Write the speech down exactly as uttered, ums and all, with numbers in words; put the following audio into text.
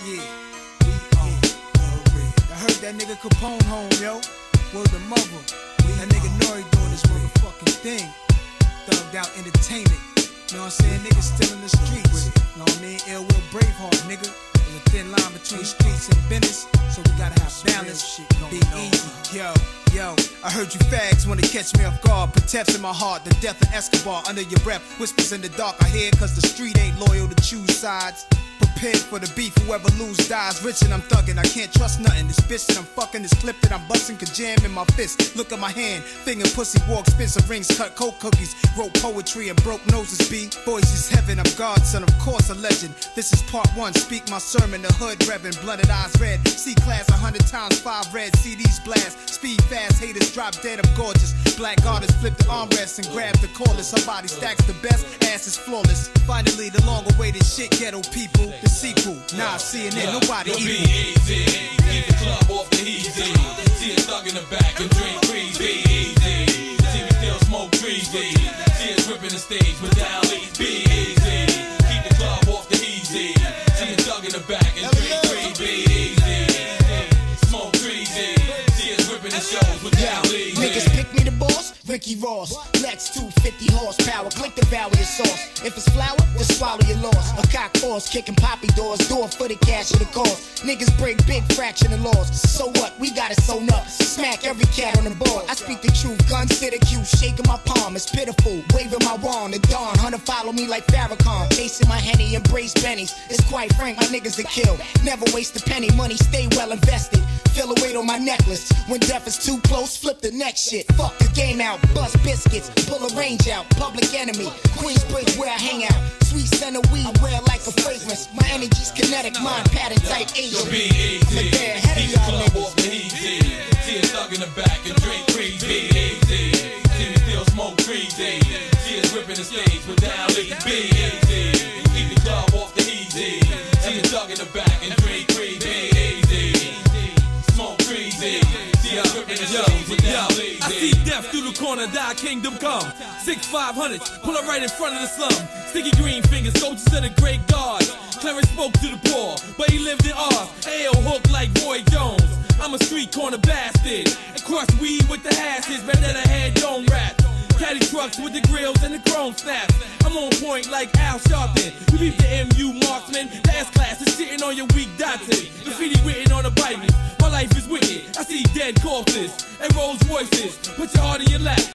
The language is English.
Yeah, we are the real. I heard that nigga Capone home, yo. Word the mother. That nigga Nori doing this motherfucking thing. Thugged out entertainment. Know what I'm saying? Niggas still in the streets. Know what I mean? Ill Will Braveheart, nigga. There's a thin line between streets and business, so we gotta have balance. Be easy, yo. Yo, I heard you fags wanna catch me off guard. Put taps in my heart, the death of Escobar. Under your breath, whispers in the dark. I hear cause the street ain't loyal to choose sides. Prepared for the beef, whoever lose dies. Rich and I'm thuggin', I can't trust nothing. This bitch that I'm fucking, this clip that I'm bustin' could jam in my fist. Look at my hand, finger pussy walk, Spencer rings, cut coke cookies. Wrote poetry and broke noses, B. Voice is heaven, I'm God's son, of course a legend. This is part one, speak my sermon, the hood revvin', blunted eyes red. C-class a hundred times five red, C Ds blast. Speed fast, haters drop dead, I'm gorgeous. Black artists flip the armrest and grab the cordless. Somebody stacks the best, ass is flawless. Finally, the long-awaited shit, ghetto people. The sequel, nah, C N N, nobody equal. Be easy, keep the club off the easy. See a thug in the back and drink trees, be easy. See me still smoke trees, see us ripping the stage with down leads, be easy. Keep the club off the easy. See a thug in the back and drink trees, be easy. Smoke trees, see us ripping the shows with down leads. Niggas pick me the boss, Ricky Ross. Lex two fifty horsepower, click the value of sauce. If it's flour, then swallow your loss. A cock force, kicking poppy doors, door for the cash of the cause. Niggas break big fraction of laws. So what? We got it sewn up. Smack every cat on the board. I speak the truth, guns to the cue, shaking my palm. It's pitiful, waving my wand. The dawn, hunter follow me like Farrakhan. Chasing my henny, embrace bennies. It's quite frank, my niggas a kill. Never waste a penny, money stay well invested. Feel a weight on my necklace. When death is too close, flip the next shit. Fuck the game out, bust biscuits, pull a range out. Public enemy, Queensbridge where I hang out. Sweet scent of weed, wear like a fragrance. My energy's kinetic, mind pattern type Asian. So be easy, keep the club off the easy. See a thug in the back and drink trees, be easy. See me still smoke trees, see us ripping the stage with down leads, be easy. Keep the club off the easy. See a thug in the back and drink trees, be easy. Smoke trees, see us ripping the stage with down leads. I see death through the corner, thy kingdom come. Six five hundreds, pull up right in front of the slum. Sticky green fingers, soldiers of the great guards. Clarence spoke to the poor, but he lived in ours. A O hooked like Roy Jones. I'm a street corner bastard. And crush weed with the hashes, better than a head dome rat. Caddy trucks with the grills and the chrome snaps. I'm on point like Al Sharpton. You beat the M U marksman. The S-class is sitting on your weak Dante. Graffiti written on the Bible. My life is wicked. I see dead corpses and Rolls Royces. Put your heart in your lap.